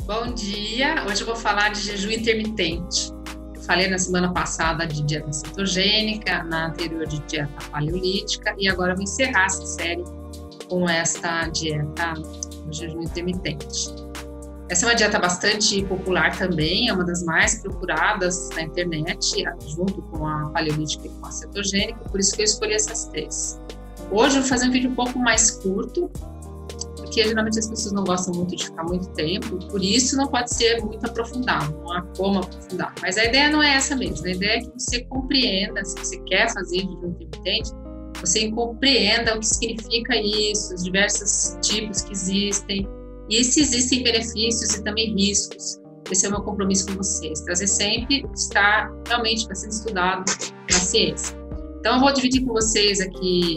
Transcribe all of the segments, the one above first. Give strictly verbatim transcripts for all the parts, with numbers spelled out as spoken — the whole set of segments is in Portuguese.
Bom dia! Hoje eu vou falar de jejum intermitente. Eu falei na semana passada de dieta cetogênica, na anterior de dieta paleolítica, e agora eu vou encerrar essa série com esta dieta do jejum intermitente. Essa é uma dieta bastante popular também, é uma das mais procuradas na internet, junto com a paleolítica e com a cetogênica, por isso que eu escolhi essas três. Hoje eu vou fazer um vídeo um pouco mais curto, porque geralmente as pessoas não gostam muito de ficar muito tempo, por isso não pode ser muito aprofundado, não há como aprofundar. Mas a ideia não é essa mesmo, a ideia é que você compreenda, se você quer fazer jejum intermitente, você compreenda o que significa isso, os diversos tipos que existem, e se existem benefícios e também riscos. Esse é o meu compromisso com vocês, trazer sempre o que está realmente sendo estudado na ciência. Então eu vou dividir com vocês aqui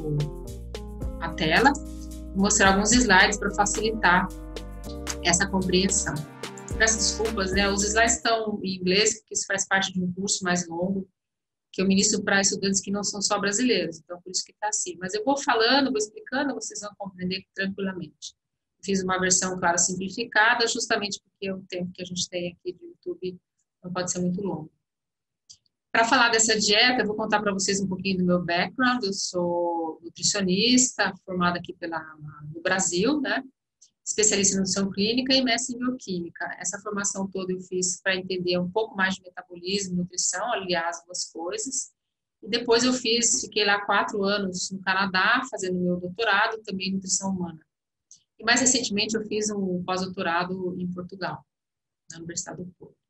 a tela, vou mostrar alguns slides para facilitar essa compreensão. Peço desculpas, né? Os slides estão em inglês, porque isso faz parte de um curso mais longo, que eu ministro para estudantes que não são só brasileiros, então por isso que está assim. Mas eu vou falando, vou explicando, vocês vão compreender tranquilamente. Fiz uma versão, claro, simplificada, justamente porque o tempo que a gente tem aqui de YouTube não pode ser muito longo. Para falar dessa dieta, eu vou contar para vocês um pouquinho do meu background. Eu sou nutricionista, formada aqui pela, no Brasil, né? Especialista em nutrição clínica e mestre em bioquímica. Essa formação toda eu fiz para entender um pouco mais de metabolismo e nutrição, aliar as duas coisas. E depois eu fiz, fiquei lá quatro anos no Canadá, fazendo meu doutorado, também em nutrição humana. E mais recentemente eu fiz um pós-doutorado em Portugal, na Universidade do Porto.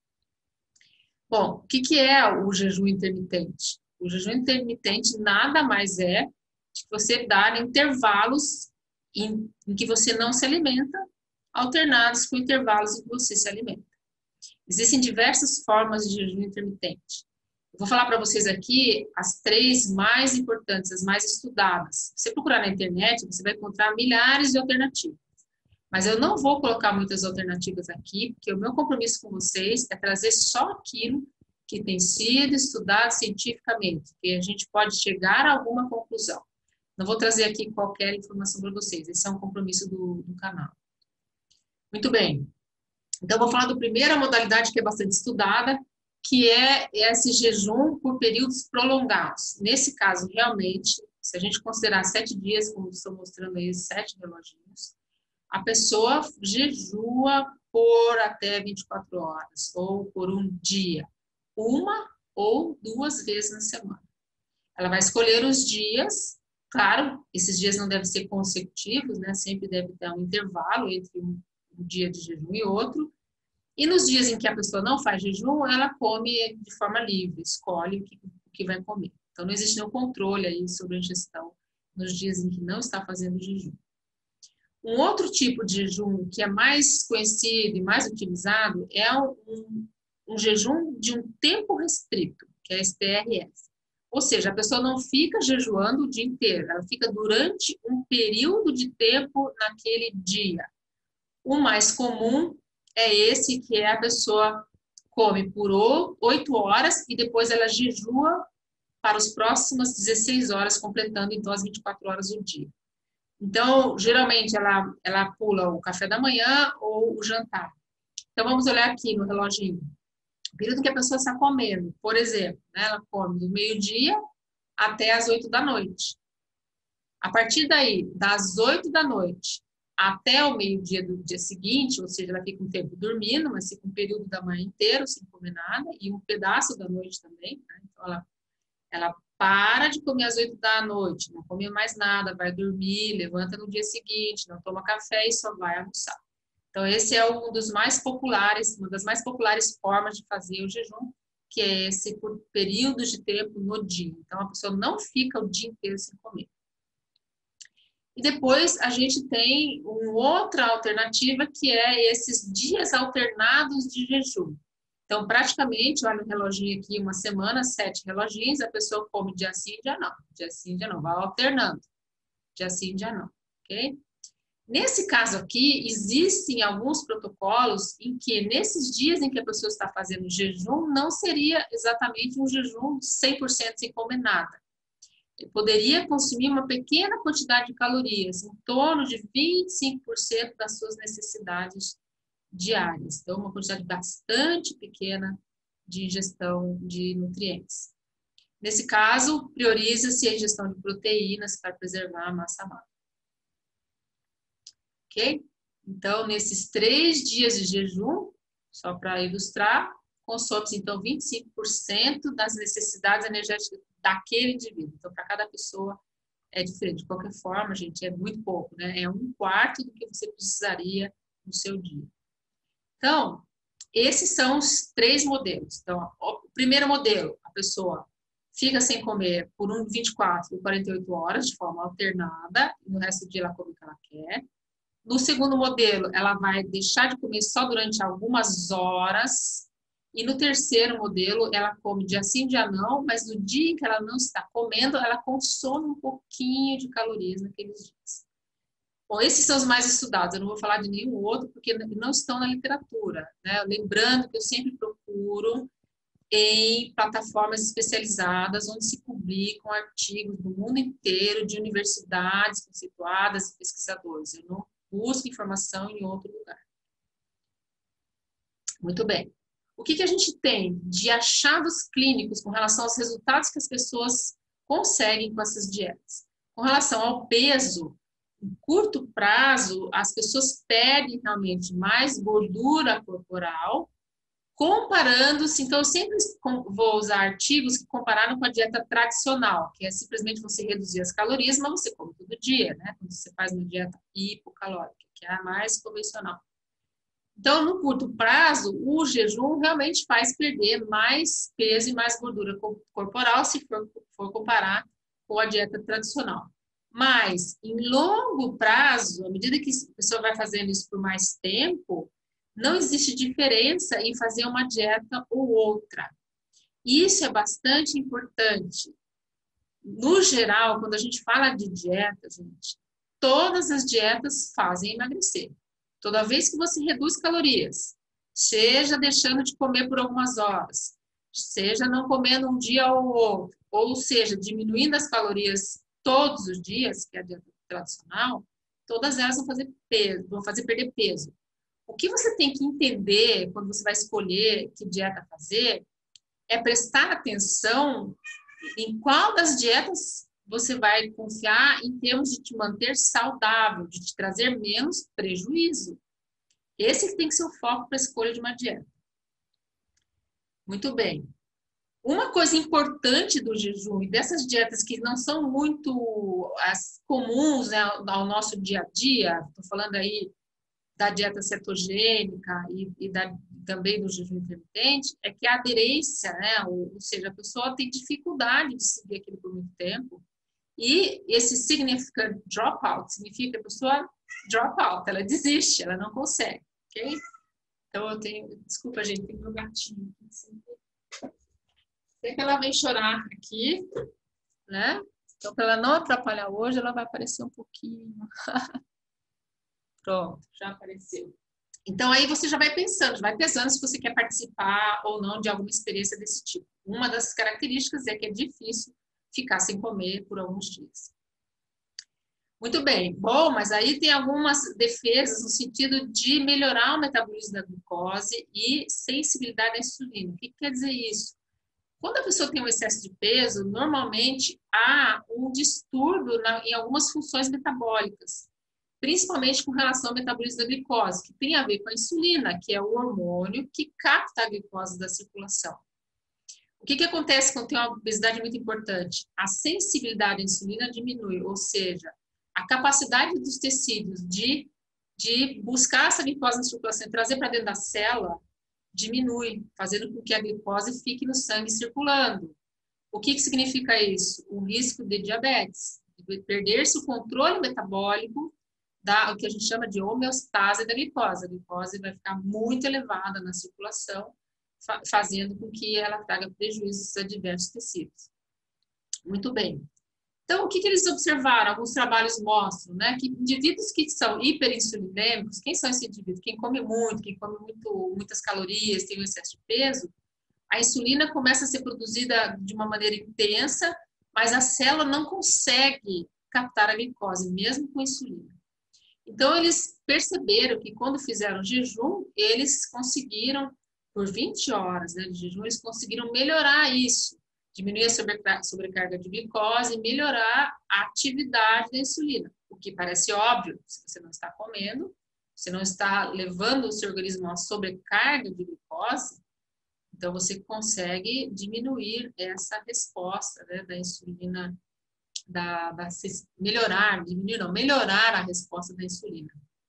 Bom, o que, que é o jejum intermitente? O jejum intermitente nada mais é de você dar intervalos em, em que você não se alimenta, alternados com intervalos em que você se alimenta. Existem diversas formas de jejum intermitente. Eu vou falar para vocês aqui as três mais importantes, as mais estudadas. Se você procurar na internet, você vai encontrar milhares de alternativas. Mas eu não vou colocar muitas alternativas aqui, porque o meu compromisso com vocês é trazer só aquilo que tem sido estudado cientificamente, que a gente pode chegar a alguma conclusão. Não vou trazer aqui qualquer informação para vocês, esse é um compromisso do, do canal. Muito bem, então eu vou falar da primeira modalidade que é bastante estudada, que é esse jejum por períodos prolongados. Nesse caso, realmente, se a gente considerar sete dias, como estou mostrando aí, sete reloginhos, a pessoa jejua por até vinte e quatro horas, ou por um dia, uma ou duas vezes na semana. Ela vai escolher os dias, claro, esses dias não devem ser consecutivos, né? Sempre deve ter um intervalo entre um, um dia de jejum e outro. E nos dias em que a pessoa não faz jejum, ela come de forma livre, escolhe o que, o que vai comer. Então não existe nenhum controle aí sobre a ingestão nos dias em que não está fazendo jejum. Um outro tipo de jejum que é mais conhecido e mais utilizado é um, um jejum de um tempo restrito, que é esse T R S. Ou seja, a pessoa não fica jejuando o dia inteiro, ela fica durante um período de tempo naquele dia. O mais comum é esse, que é a pessoa come por oito horas e depois ela jejua para as próximas dezesseis horas, completando então as vinte e quatro horas do dia. Então, geralmente, ela, ela pula o café da manhã ou o jantar. Então, vamos olhar aqui no reloginho. O período que a pessoa está comendo, por exemplo, né, ela come do meio-dia até as oito da noite. A partir daí, das oito da noite até o meio-dia do dia seguinte, ou seja, ela fica um tempo dormindo, mas fica um período da manhã inteiro sem comer nada, e um pedaço da noite também, né? Então, ela, ela para de comer às oito da noite, não come mais nada, vai dormir, levanta no dia seguinte, não toma café e só vai almoçar. Então, esse é um dos mais populares, uma das mais populares formas de fazer o jejum, que é esse por períodos de tempo no dia. Então, a pessoa não fica o dia inteiro sem comer. E depois a gente tem uma outra alternativa, que é esses dias alternados de jejum. Então, praticamente, olha o reloginho aqui, uma semana, sete reloginhos, a pessoa come dia sim, dia não. Dia sim, dia não, vai alternando. Dia sim, dia não, ok? Nesse caso aqui, existem alguns protocolos em que, nesses dias em que a pessoa está fazendo jejum, não seria exatamente um jejum cem por cento sem comer nada. Ele poderia consumir uma pequena quantidade de calorias, em torno de vinte e cinco por cento das suas necessidades diárias. Então, uma quantidade bastante pequena de ingestão de nutrientes. Nesse caso, prioriza-se a ingestão de proteínas para preservar a massa magra. Ok? Então, nesses três dias de jejum, só para ilustrar, consome-se, então, vinte e cinco por cento das necessidades energéticas daquele indivíduo. Então, para cada pessoa é diferente. De qualquer forma, gente, é muito pouco, né? É um quarto do que você precisaria no seu dia. Então, esses são os três modelos. Então, o primeiro modelo, a pessoa fica sem comer por vinte e quatro ou quarenta e oito horas, de forma alternada, e no resto do dia ela come o que ela quer. No segundo modelo, ela vai deixar de comer só durante algumas horas. E no terceiro modelo, ela come dia sim, dia não, mas no dia em que ela não está comendo, ela consome um pouquinho de calorias naqueles dias. Bom, esses são os mais estudados, eu não vou falar de nenhum outro, porque não estão na literatura, né? Lembrando que eu sempre procuro em plataformas especializadas, onde se publicam artigos do mundo inteiro, de universidades conceituadas e pesquisadores. Eu não busco informação em outro lugar. Muito bem. O que, que a gente tem de achados clínicos com relação aos resultados que as pessoas conseguem com essas dietas? Com relação ao peso, em curto prazo, as pessoas perdem realmente mais gordura corporal, comparando-se, então eu sempre vou usar artigos que compararam com a dieta tradicional, que é simplesmente você reduzir as calorias, mas você come todo dia, né? Quando você faz uma dieta hipocalórica, que é a mais convencional. Então, no curto prazo, o jejum realmente faz perder mais peso e mais gordura corporal, se for, for comparar com a dieta tradicional. Mas, em longo prazo, à medida que a pessoa vai fazendo isso por mais tempo, não existe diferença em fazer uma dieta ou outra. Isso é bastante importante. No geral, quando a gente fala de dieta, gente, todas as dietas fazem emagrecer. Toda vez que você reduz calorias, seja deixando de comer por algumas horas, seja não comendo um dia ou outro, ou seja, diminuindo as calorias todos os dias, que é a dieta tradicional, todas elas vão fazer peso, vão fazer perder peso. O que você tem que entender quando você vai escolher que dieta fazer é prestar atenção em qual das dietas você vai confiar em termos de te manter saudável, de te trazer menos prejuízo. Esse que tem que ser o foco para a escolha de uma dieta. Muito bem. Uma coisa importante do jejum e dessas dietas que não são muito as comuns, né, ao nosso dia a dia, estou falando aí da dieta cetogênica e, e da, também do jejum intermitente, é que a aderência, né, ou, ou seja, a pessoa tem dificuldade de seguir aquilo por muito tempo. E esse significant dropout significa que a pessoa drop out, ela desiste, ela não consegue, ok? Então eu tenho, desculpa gente, tem meu gatinho aqui, assim. Sei que ela vem chorar aqui, né? Então para ela não atrapalhar hoje, ela vai aparecer um pouquinho. Pronto, já apareceu. Então aí você já vai pensando, já vai pensando se você quer participar ou não de alguma experiência desse tipo. Uma das características é que é difícil ficar sem comer por alguns dias. Muito bem. Bom, mas aí tem algumas defesas no sentido de melhorar o metabolismo da glucose e sensibilidade à insulina. O que quer dizer isso? Quando a pessoa tem um excesso de peso, normalmente há um distúrbio na, em algumas funções metabólicas, principalmente com relação ao metabolismo da glicose, que tem a ver com a insulina, que é o hormônio que capta a glicose da circulação. O que, que acontece quando tem uma obesidade muito importante? A sensibilidade à insulina diminui, ou seja, a capacidade dos tecidos de, de buscar essa glicose na circulação e trazer para dentro da célula diminui, fazendo com que a glicose fique no sangue circulando. O que, que significa isso? O risco de diabetes, de perder-se o controle metabólico, da, o que a gente chama de homeostase da glicose. A glicose vai ficar muito elevada na circulação, fa fazendo com que ela traga prejuízos a diversos tecidos. Muito bem. Então, o que, que eles observaram? Alguns trabalhos mostram, né, que indivíduos que são hiperinsulinêmicos, quem são esses indivíduos? Quem come muito, quem come muito, muitas calorias, tem um excesso de peso, a insulina começa a ser produzida de uma maneira intensa, mas a célula não consegue captar a glicose, mesmo com insulina. Então, eles perceberam que quando fizeram jejum, eles conseguiram, por vinte horas, né, de jejum, eles conseguiram melhorar isso, diminuir a sobrecarga de glicose e melhorar a atividade da insulina, o que parece óbvio, se você não está comendo, você não está levando o seu organismo a uma sobrecarga de glicose, então você consegue diminuir essa resposta, né, da insulina, da, da, melhorar, diminuir não, melhorar a resposta da insulina.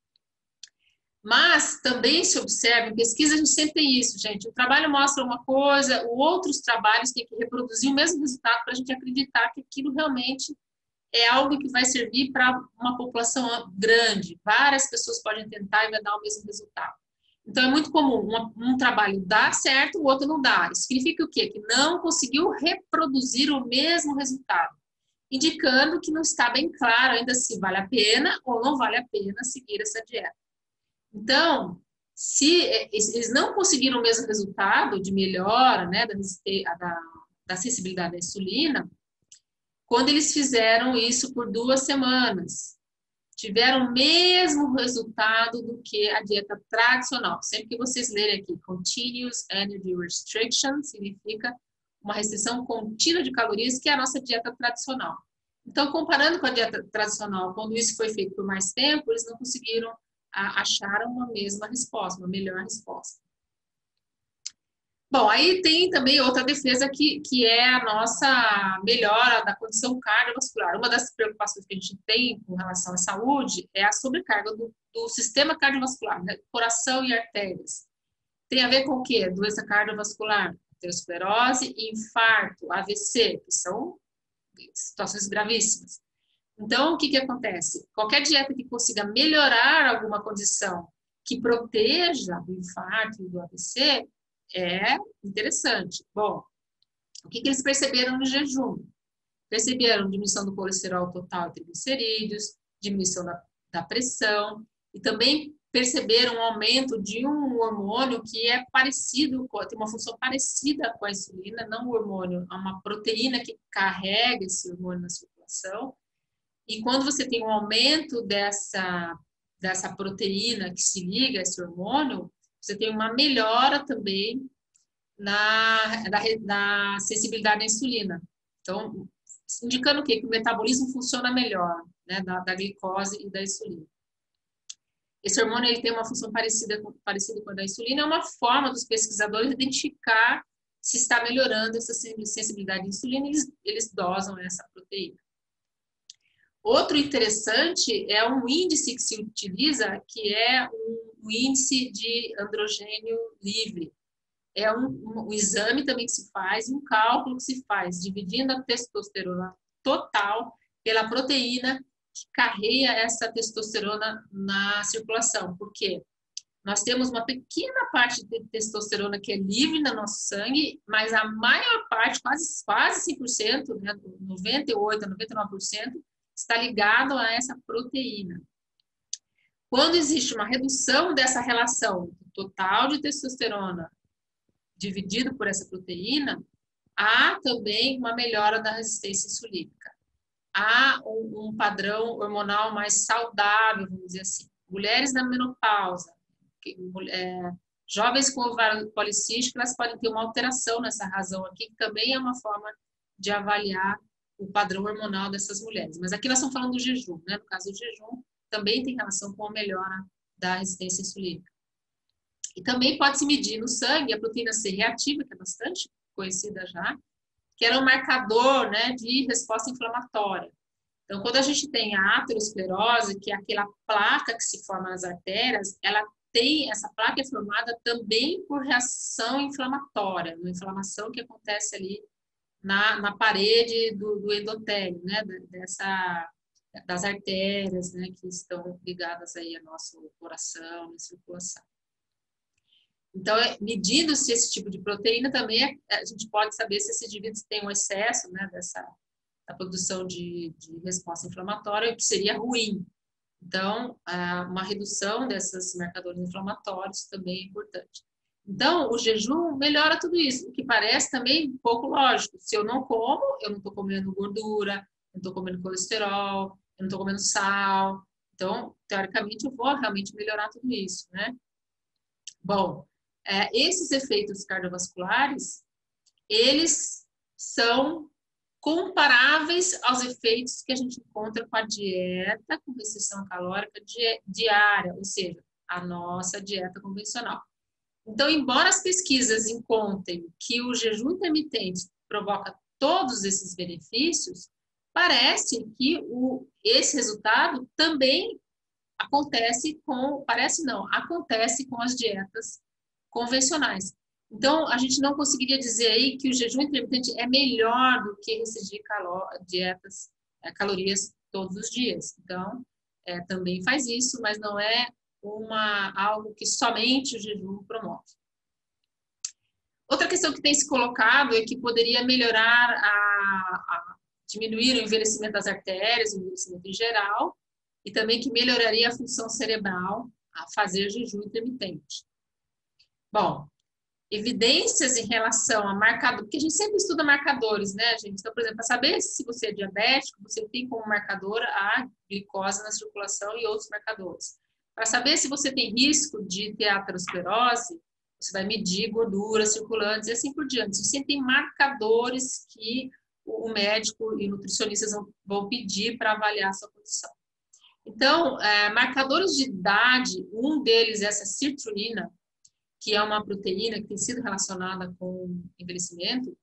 Mas também se observa, em pesquisa a gente sempre tem isso, gente, o trabalho mostra uma coisa, outros trabalhos têm que reproduzir o mesmo resultado para a gente acreditar que aquilo realmente é algo que vai servir para uma população grande. Várias pessoas podem tentar e vai dar o mesmo resultado. Então, é muito comum um, um trabalho dar certo, o outro não dá. Isso significa o quê? Que não conseguiu reproduzir o mesmo resultado, indicando que não está bem claro ainda se vale a pena ou não vale a pena seguir essa dieta. Então, se eles não conseguiram o mesmo resultado de melhora, né, da, da, da sensibilidade à insulina, quando eles fizeram isso por duas semanas, tiveram o mesmo resultado do que a dieta tradicional. Sempre que vocês lerem aqui, Continuous Energy Restriction, significa uma restrição contínua de calorias, que é a nossa dieta tradicional. Então, comparando com a dieta tradicional, quando isso foi feito por mais tempo, eles não conseguiram achar uma mesma resposta, uma melhor resposta. Bom, aí tem também outra defesa que, que é a nossa melhora da condição cardiovascular. Uma das preocupações que a gente tem com relação à saúde é a sobrecarga do, do sistema cardiovascular, né? Coração e artérias. Tem a ver com o quê? Doença cardiovascular, aterosclerose e infarto, A V C, que são situações gravíssimas. Então, o que, que acontece? Qualquer dieta que consiga melhorar alguma condição que proteja do infarto e do A V C é interessante. Bom, o que, que eles perceberam no jejum? Perceberam diminuição do colesterol total e triglicerídeos, diminuição da, da pressão, e também perceberam um aumento de um hormônio que é parecido, tem uma função parecida com a insulina, não o hormônio, é uma proteína que carrega esse hormônio na circulação. E quando você tem um aumento dessa, dessa proteína que se liga a esse hormônio, você tem uma melhora também na, da, da sensibilidade à insulina. Então, indicando o quê? Que o metabolismo funciona melhor, né, da, da glicose e da insulina. Esse hormônio ele tem uma função parecida com, parecida com a da insulina, é uma forma dos pesquisadores identificar se está melhorando essa sensibilidade à insulina, eles, eles dosam essa proteína. Outro interessante é um índice que se utiliza, que é um, um índice de androgênio livre. É um, um, um exame também que se faz, um cálculo que se faz, dividindo a testosterona total pela proteína que carrega essa testosterona na circulação. Por quê? Nós temos uma pequena parte de testosterona que é livre no nosso sangue, mas a maior parte, quase, quase cem por cento, né, noventa e oito por cento, noventa e nove por cento, está ligado a essa proteína. Quando existe uma redução dessa relação total de testosterona dividido por essa proteína, há também uma melhora da resistência insulínica. Há um, um padrão hormonal mais saudável, vamos dizer assim. Mulheres na menopausa, que, é, jovens com ovário policístico, elas podem ter uma alteração nessa razão aqui, que também é uma forma de avaliar o padrão hormonal dessas mulheres. Mas aqui nós estamos falando do jejum, né? No caso do jejum, também tem relação com a melhora da resistência insulínica. E também pode-se medir no sangue a proteína C reativa, que é bastante conhecida já, que era um marcador, né, de resposta inflamatória. Então, quando a gente tem a aterosclerose, que é aquela placa que se forma nas artérias, ela tem, essa placa é formada também por reação inflamatória, uma inflamação que acontece ali Na, na parede do, do endotélio, né, dessa, das artérias, né, que estão ligadas aí ao nosso coração e circulação. Então, medindo-se esse tipo de proteína, também é, a gente pode saber se esses indivíduos têm um excesso, né, dessa, da produção de, de resposta inflamatória, o que seria ruim. Então, uma redução desses marcadores inflamatórios também é importante. Então, o jejum melhora tudo isso, o que parece também um pouco lógico. Se eu não como, eu não estou comendo gordura, eu não estou comendo colesterol, eu não estou comendo sal. Então, teoricamente, eu vou realmente melhorar tudo isso, né? Bom, é, esses efeitos cardiovasculares, eles são comparáveis aos efeitos que a gente encontra com a dieta com restrição calórica di diária, ou seja, a nossa dieta convencional. Então, embora as pesquisas encontrem que o jejum intermitente provoca todos esses benefícios, parece que o, esse resultado também acontece com, parece não, acontece com as dietas convencionais. Então, a gente não conseguiria dizer aí que o jejum intermitente é melhor do que restringir dietas, é, calorias todos os dias. Então, é, também faz isso, mas não é uma, algo que somente o jejum promove. Outra questão que tem se colocado é que poderia melhorar, a, a diminuir o envelhecimento das artérias, o envelhecimento em geral, e também que melhoraria a função cerebral a fazer jejum intermitente. Bom, evidências em relação a marcador, porque a gente sempre estuda marcadores, né, gente? Então, por exemplo, para saber se você é diabético, você tem como marcador a glicose na circulação e outros marcadores. Para saber se você tem risco de ter aterosclerose, você vai medir gorduras circulantes e assim por diante. Você tem marcadores que o médico e nutricionistas vão pedir para avaliar a sua condição. Então, é, marcadores de idade, um deles é essa sirtuina, que é uma proteína que tem sido relacionada com envelhecimento,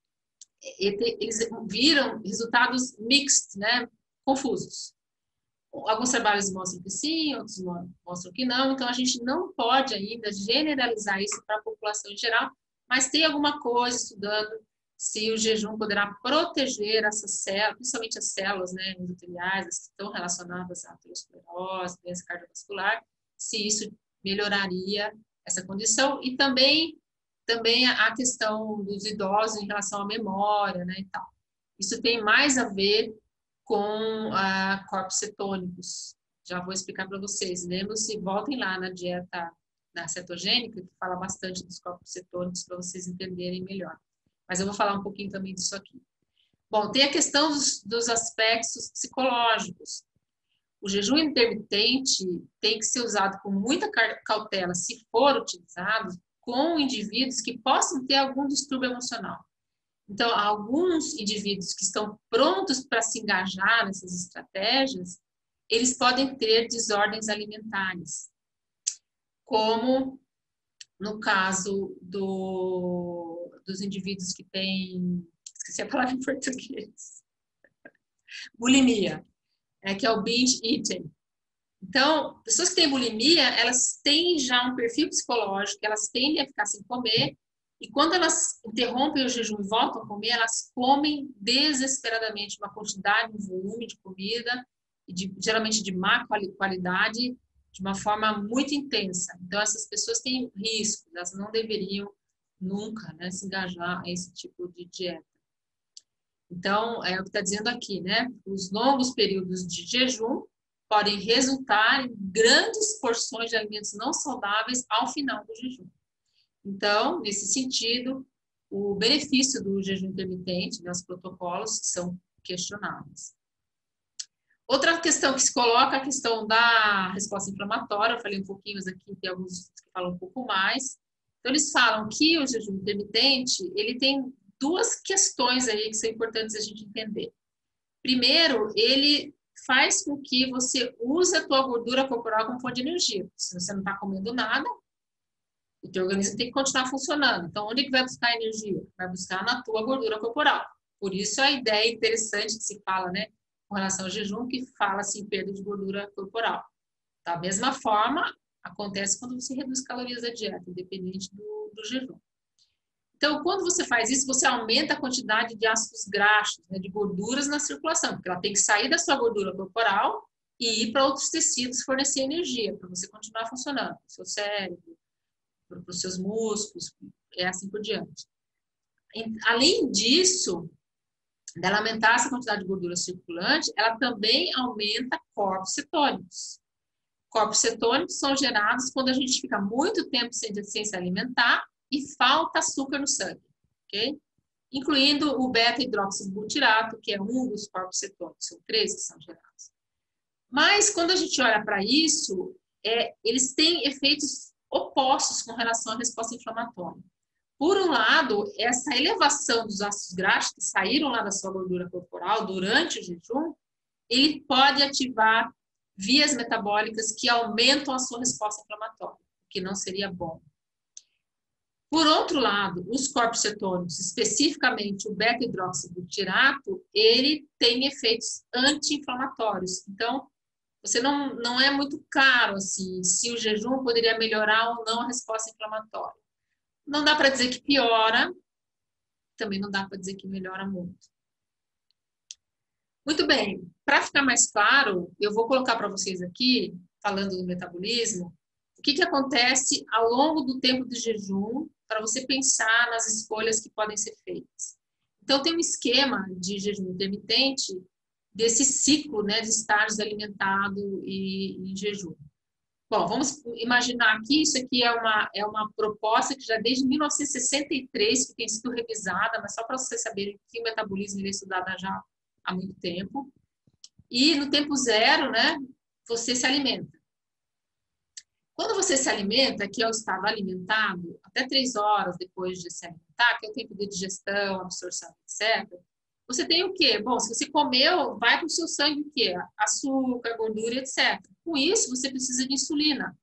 eles viram resultados mixed, né, confusos. Alguns trabalhos mostram que sim, outros mostram que não, então a gente não pode ainda generalizar isso para a população em geral, mas tem alguma coisa estudando se o jejum poderá proteger essas células, principalmente as células, né, endoteliais, as que estão relacionadas à aterosclerose, doença cardiovascular, se isso melhoraria essa condição, e também, também a questão dos idosos em relação à memória, né, e tal. Isso tem mais a ver com ah, corpos cetônicos. Já vou explicar para vocês. Lembram-se, voltem lá na dieta na cetogênica, que fala bastante dos corpos cetônicos para vocês entenderem melhor. Mas eu vou falar um pouquinho também disso aqui. Bom, tem a questão dos, dos aspectos psicológicos. O jejum intermitente tem que ser usado com muita cautela, se for utilizado, com indivíduos que possam ter algum distúrbio emocional. Então, alguns indivíduos que estão prontos para se engajar nessas estratégias, eles podem ter desordens alimentares, como no caso do, dos indivíduos que têm, esqueci a palavra em português, bulimia, é, que é o binge eating. Então, pessoas que têm bulimia, elas têm já um perfil psicológico, elas tendem a ficar sem comer, e quando elas interrompem o jejum e voltam a comer, elas comem desesperadamente uma quantidade, um volume de comida, e de, geralmente de má qualidade, de uma forma muito intensa. Então, essas pessoas têm risco, elas não deveriam nunca, né, se engajar a esse tipo de dieta. Então, é o que está dizendo aqui, né? Os longos períodos de jejum podem resultar em grandes porções de alimentos não saudáveis ao final do jejum. Então, nesse sentido, o benefício do jejum intermitente, né, os protocolos são questionáveis. Outra questão que se coloca é a questão da resposta inflamatória. Eu falei um pouquinho, mas aqui tem alguns que falam um pouco mais. Então, eles falam que o jejum intermitente, ele tem duas questões aí que são importantes a gente entender. Primeiro, ele faz com que você use a tua gordura corporal como fonte de energia. Se você não está comendo nada, o teu organismo tem que continuar funcionando. Então, onde é que vai buscar energia? Vai buscar na tua gordura corporal. Por isso, a ideia interessante que se fala, né, com relação ao jejum, que fala-se em perda de gordura corporal. Da mesma forma, acontece quando você reduz calorias da dieta, independente do, do jejum. Então, quando você faz isso, você aumenta a quantidade de ácidos graxos, né, de gorduras na circulação, porque ela tem que sair da sua gordura corporal e ir para outros tecidos fornecer energia, para você continuar funcionando, para o seu cérebro, para os seus músculos, e assim por diante. Além disso, dela aumentar essa quantidade de gordura circulante, ela também aumenta corpos cetônicos. Corpos cetônicos são gerados quando a gente fica muito tempo sem, sem se alimentar e falta açúcar no sangue, ok? Incluindo o beta-hidroxibutirato, que é um dos corpos cetônicos, são três que são gerados. Mas, quando a gente olha para isso, é, eles têm efeitos opostos com relação à resposta inflamatória. Por um lado, essa elevação dos ácidos graxos que saíram lá da sua gordura corporal durante o jejum, ele pode ativar vias metabólicas que aumentam a sua resposta inflamatória, o que não seria bom. Por outro lado, os corpos cetônicos, especificamente o beta-hidroxibutirato, ele tem efeitos anti-inflamatórios. Então, você não, não é muito claro assim, se o jejum poderia melhorar ou não a resposta inflamatória. Não dá para dizer que piora, também não dá para dizer que melhora muito. Muito bem, para ficar mais claro, eu vou colocar para vocês aqui, falando do metabolismo, o que, que acontece ao longo do tempo de jejum, para você pensar nas escolhas que podem ser feitas. Então, tem um esquema de jejum intermitente desse ciclo, né, de estágios alimentado e em jejum. Bom, vamos imaginar aqui, isso aqui é uma, é uma proposta que já desde mil novecentos e sessenta e três que tem sido revisada, mas só para vocês saberem que o metabolismo ele é estudado já há muito tempo. E no tempo zero, né, você se alimenta. Quando você se alimenta, que é o estado alimentado, até três horas depois de se alimentar, que é o tempo de digestão, absorção, etcétera, você tem o quê? Bom, se você comeu, vai para o seu sangue o quê? Açúcar, gordura, etcétera. Com isso, você precisa de insulina.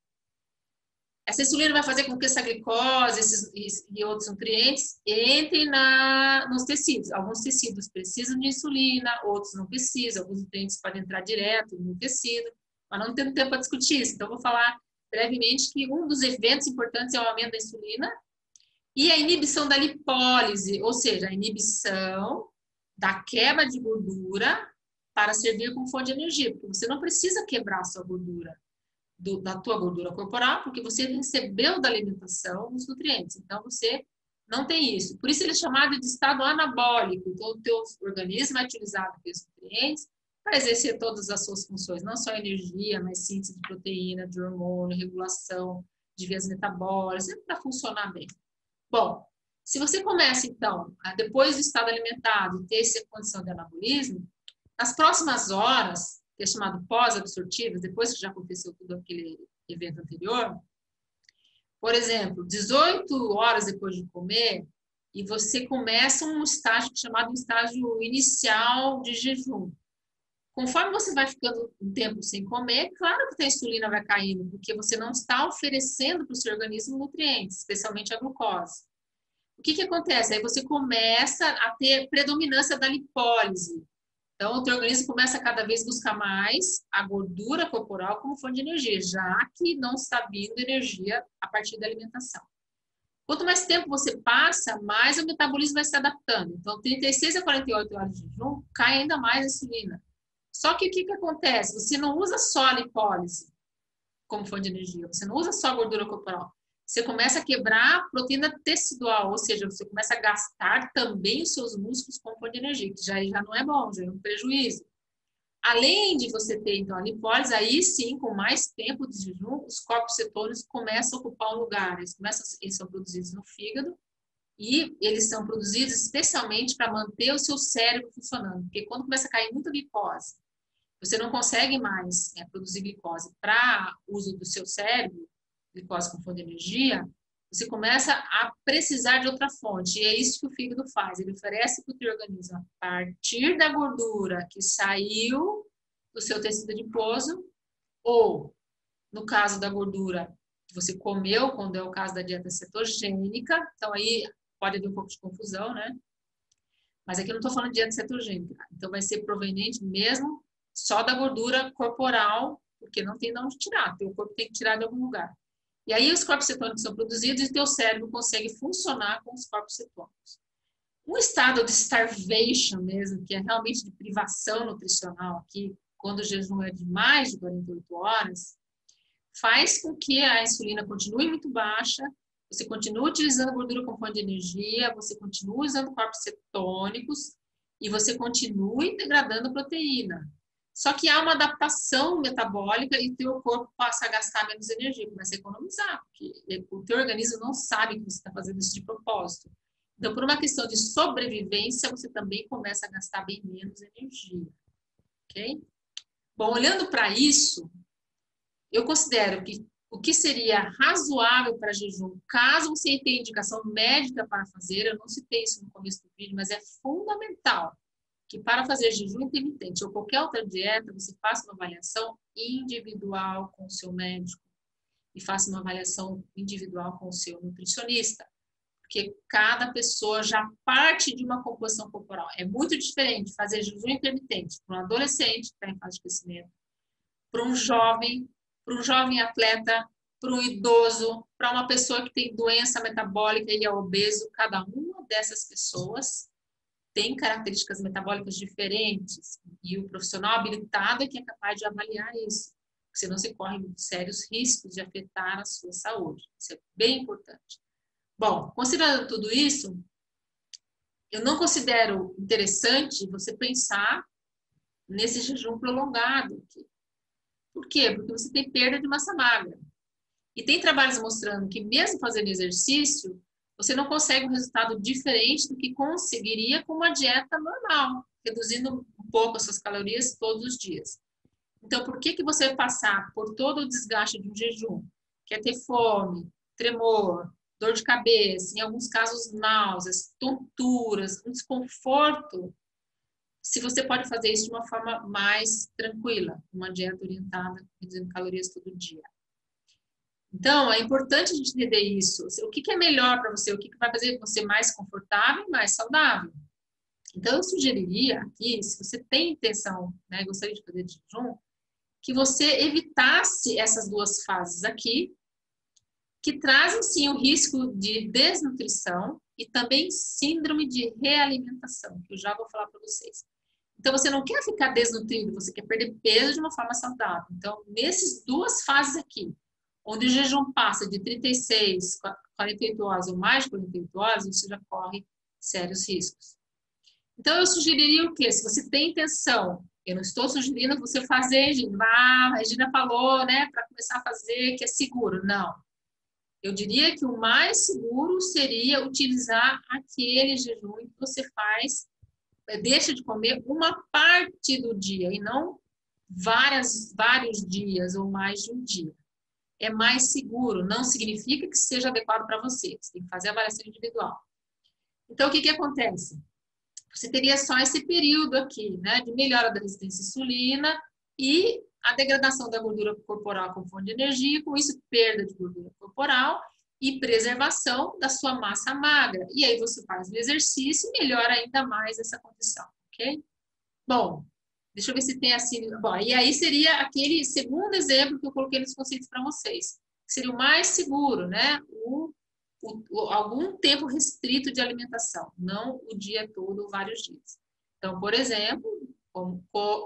Essa insulina vai fazer com que essa glicose esses, e outros nutrientes entrem na, nos tecidos. Alguns tecidos precisam de insulina, outros não precisam. Alguns nutrientes podem entrar direto no tecido, mas não temos tempo para discutir isso. Então, eu vou falar brevemente que um dos eventos importantes é o aumento da insulina e a inibição da lipólise, ou seja, a inibição da quebra de gordura para servir como fonte de energia, porque você não precisa quebrar a sua gordura, do, da tua gordura corporal, porque você recebeu da alimentação os nutrientes, então você não tem isso. Por isso ele é chamado de estado anabólico, então o teu organismo é utilizado pelos nutrientes para exercer todas as suas funções, não só energia, mas síntese de proteína, de hormônio, regulação de vias metabólicas, sempre para funcionar bem. Bom, se você começa, então, depois do estado alimentado, ter essa condição de anabolismo, nas próximas horas, que é chamado pós-absortivas, depois que já aconteceu tudo aquele evento anterior, por exemplo, dezoito horas depois de comer, e você começa um estágio chamado um estágio inicial de jejum. Conforme você vai ficando um tempo sem comer, claro que a insulina vai caindo, porque você não está oferecendo para o seu organismo nutrientes, especialmente a glucose. O que que acontece? Aí você começa a ter predominância da lipólise. Então, o teu organismo começa a cada vez buscar mais a gordura corporal como fonte de energia, já que não está vindo energia a partir da alimentação. Quanto mais tempo você passa, mais o metabolismo vai se adaptando. Então, trinta e seis a quarenta e oito horas de jejum, cai ainda mais a insulina. Só que o que que acontece? Você não usa só a lipólise como fonte de energia, você não usa só a gordura corporal. Você começa a quebrar a proteína tecidual, ou seja, você começa a gastar também os seus músculos como fonte de energia, que já, já não é bom, já é um prejuízo. Além de você ter, então, a lipólise, aí sim, com mais tempo de jejum, os corpos cetônicos começam a ocupar um lugar. Eles, começam, eles são produzidos no fígado e eles são produzidos especialmente para manter o seu cérebro funcionando. Porque quando começa a cair muita glicose, você não consegue mais é, produzir glicose para uso do seu cérebro, glicose com fonte de energia, você começa a precisar de outra fonte. E é isso que o fígado faz. Ele oferece para o teu organismo, a partir da gordura que saiu do seu tecido adiposo, ou, no caso da gordura que você comeu, quando é o caso da dieta cetogênica, então aí pode haver um pouco de confusão, né? Mas aqui eu não estou falando de dieta cetogênica. Então vai ser proveniente mesmo só da gordura corporal, porque não tem de onde tirar. Teu corpo tem que tirar de algum lugar. E aí os corpos cetônicos são produzidos e teu cérebro consegue funcionar com os corpos cetônicos. Um estado de starvation mesmo, que é realmente de privação nutricional aqui, quando o jejum é de mais de quarenta e oito horas, faz com que a insulina continue muito baixa, você continue utilizando a gordura como fonte de energia, você continue usando corpos cetônicos e você continue degradando proteína. Só que há uma adaptação metabólica e o teu corpo passa a gastar menos energia, começa a economizar, porque o teu organismo não sabe que você está fazendo isso de propósito. Então, por uma questão de sobrevivência, você também começa a gastar bem menos energia. Ok? Bom, olhando para isso, eu considero que o que seria razoável para jejum, caso você tenha indicação médica para fazer, eu não citei isso no começo do vídeo, mas é fundamental que para fazer jejum intermitente ou qualquer outra dieta, você faça uma avaliação individual com o seu médico e faça uma avaliação individual com o seu nutricionista, porque cada pessoa já parte de uma composição corporal. É muito diferente fazer jejum intermitente para um adolescente que está em fase de crescimento, para um jovem, para um jovem atleta, para um idoso, para uma pessoa que tem doença metabólica e é obeso. Cada uma dessas pessoas tem características metabólicas diferentes e o profissional habilitado é que é capaz de avaliar isso, senão você corre sérios riscos de afetar a sua saúde. Isso é bem importante. Bom, considerando tudo isso, eu não considero interessante você pensar nesse jejum prolongado aqui. Por quê? Porque você tem perda de massa magra. E tem trabalhos mostrando que mesmo fazendo exercício, você não consegue um resultado diferente do que conseguiria com uma dieta normal, reduzindo um pouco as suas calorias todos os dias. Então, por que que você vai passar por todo o desgaste de um jejum? Que é ter fome, tremor, dor de cabeça, em alguns casos náuseas, tonturas, um desconforto, se você pode fazer isso de uma forma mais tranquila, uma dieta orientada, reduzindo calorias todo dia. Então, é importante a gente entender isso. O que é melhor para você? O que vai fazer você mais confortável e mais saudável? Então, eu sugeriria aqui, se você tem intenção, né, gostaria de fazer jejum, que você evitasse essas duas fases aqui, que trazem, sim, o risco de desnutrição e também síndrome de realimentação, que eu já vou falar para vocês. Então, você não quer ficar desnutrido, você quer perder peso de uma forma saudável. Então, nessas duas fases aqui, onde o jejum passa de trinta e seis, quarenta e oito horas ou mais de quarenta e oito horas, você já corre sérios riscos. Então, eu sugeriria o quê? Se você tem intenção, eu não estou sugerindo você fazer, Regina, ah, a Regina falou, né, para começar a fazer que é seguro. Não. Eu diria que o mais seguro seria utilizar aquele jejum que você faz, deixa de comer uma parte do dia e não várias, vários dias ou mais de um dia. É mais seguro, não significa que seja adequado para você. Você tem que fazer a avaliação individual. Então, o que que acontece? Você teria só esse período aqui, né, de melhora da resistência à insulina e a degradação da gordura corporal com fonte de energia, com isso, perda de gordura corporal e preservação da sua massa magra. E aí você faz o exercício e melhora ainda mais essa condição, ok? Bom, deixa eu ver se tem assim... Bom, e aí seria aquele segundo exemplo que eu coloquei nos conceitos para vocês. Seria o mais seguro, né? O, o, o, algum tempo restrito de alimentação, não o dia todo, vários dias. Então, por exemplo, como,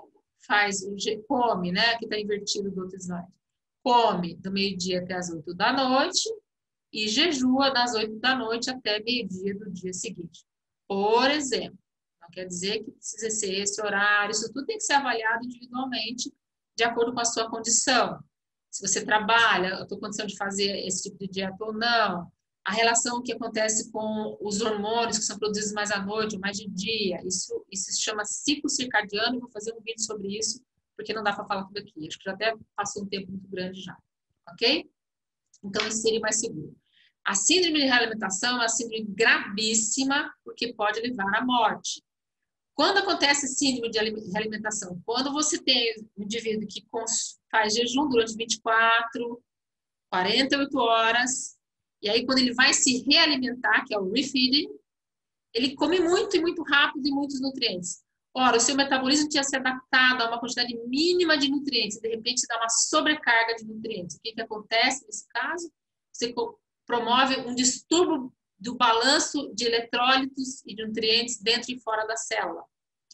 faz o come, né? Que está invertido do outro slide. Come do meio-dia até as oito da noite e jejua das oito da noite até meio-dia do dia seguinte. Por exemplo. Não quer dizer que precisa ser esse horário, isso tudo tem que ser avaliado individualmente, de acordo com a sua condição. Se você trabalha, a tua condição de fazer esse tipo de dieta ou não, a relação que acontece com os hormônios que são produzidos mais à noite ou mais de dia, isso, isso se chama ciclo circadiano, eu vou fazer um vídeo sobre isso, porque não dá para falar tudo aqui, acho que já até passou um tempo muito grande já, ok? Então, isso seria mais seguro. A síndrome de realimentação é uma síndrome gravíssima, porque pode levar à morte. Quando acontece síndrome de realimentação? Quando você tem um indivíduo que faz jejum durante vinte e quatro, quarenta e oito horas, e aí quando ele vai se realimentar, que é o refeeding, ele come muito e muito rápido e muitos nutrientes. Ora, o seu metabolismo tinha se adaptado a uma quantidade mínima de nutrientes, e de repente se dá uma sobrecarga de nutrientes. O que que acontece nesse caso? Você promove um distúrbio do balanço de eletrólitos e de nutrientes dentro e fora da célula.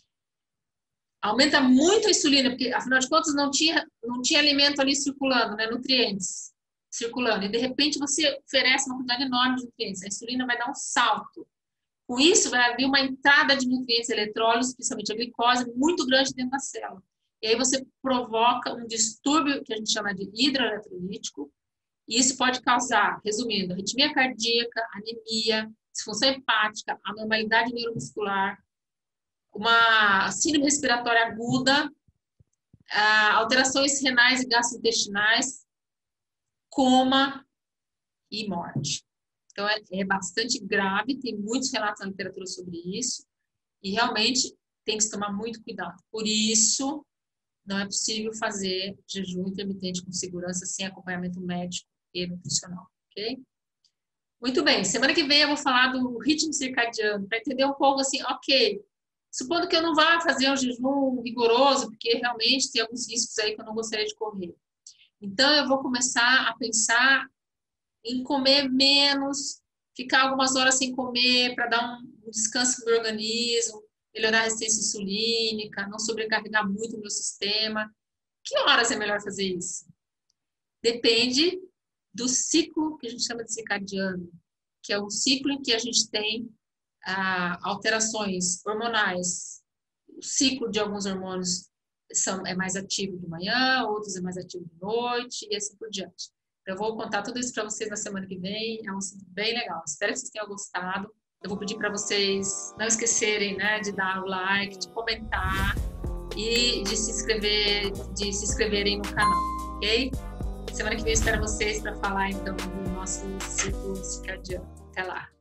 Aumenta muito a insulina, porque afinal de contas não tinha, não tinha alimento ali circulando, né, nutrientes circulando, e de repente você oferece uma quantidade enorme de nutrientes, a insulina vai dar um salto. Com isso vai haver uma entrada de nutrientes eletrólitos, principalmente a glicose, muito grande dentro da célula. E aí você provoca um distúrbio que a gente chama de hidroeletrolítico, e isso pode causar, resumindo, arritmia cardíaca, anemia, disfunção hepática, anormalidade neuromuscular, uma síndrome respiratória aguda, Ah, alterações renais e gastrointestinais, coma e morte. Então, é, é bastante grave, tem muitos relatos na literatura sobre isso, e realmente tem que se tomar muito cuidado. Por isso, não é possível fazer jejum intermitente com segurança sem acompanhamento médico e nutricional, ok? Muito bem, semana que vem eu vou falar do ritmo circadiano, para entender um pouco assim, ok, supondo que eu não vá fazer um jejum rigoroso, porque realmente tem alguns riscos aí que eu não gostaria de correr. Então, eu vou começar a pensar em comer menos, ficar algumas horas sem comer para dar um descanso no meu organismo, melhorar a resistência insulínica, não sobrecarregar muito o meu sistema. Que horas é melhor fazer isso? Depende do ciclo que a gente chama de circadiano, que é o ciclo em que a gente tem ah, alterações hormonais. O ciclo de alguns hormônios são, é mais ativo de manhã, outros é mais ativo de noite, e assim por diante. Eu vou contar tudo isso para vocês na semana que vem, é um assunto bem legal. Espero que vocês tenham gostado. Eu vou pedir para vocês não esquecerem, né, de dar o like, de comentar e de se inscrever, de se inscreverem no canal, ok? Semana que vem eu espero vocês para falar então do nosso ciclo circadiano. Até lá!